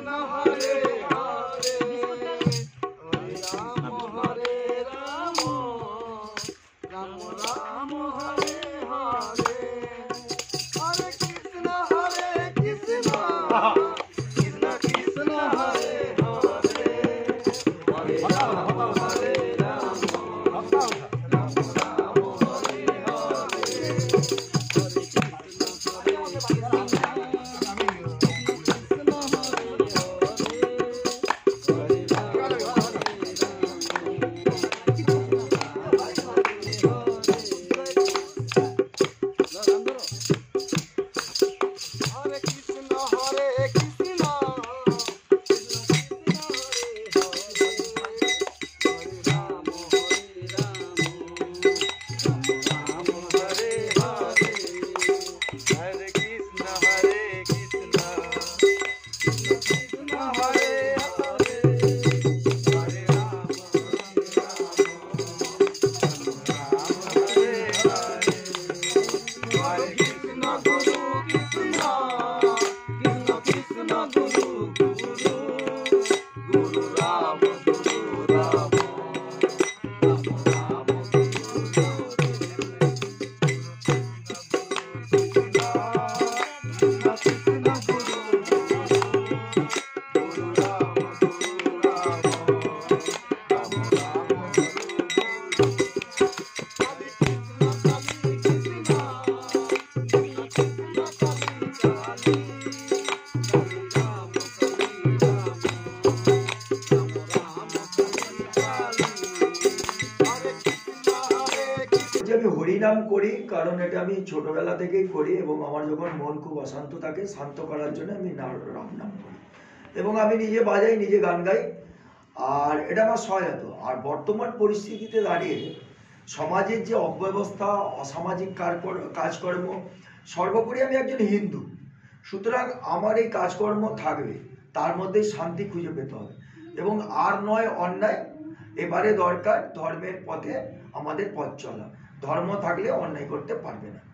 हरे हरे हरे राम राम राम हरे हरे हरे कृष्ण कृष्ण कृष्ण हरे हरे हरे राम हरे राम राम राम हरे हरे আমি হরিনাম করি কারণ এটা আমি ছোটবেলা থেকেই করি এবং আমার যখন মন খুব অশান্ত থাকে শান্ত করার জন্য আমি রাম নাম করি এবং আমি নিজে বাজাই নিজে গান গাই আর এটা আমার সহায়তা। আর বর্তমান পরিস্থিতিতে দাঁড়িয়ে সমাজের যে অব্যবস্থা অসামাজিক কাজকর্ম সর্বোপরি আমি একজন হিন্দু, সুতরাং আমার এই কাজকর্ম থাকবে তার মধ্যে শান্তি খুঁজে পেতে হবে এবং আর নয় অন্যায়। এবারে দরকার ধর্মের পথে আমাদের পথ চলা, ধর্ম থাকলে অন্যায় করতে পারবে না।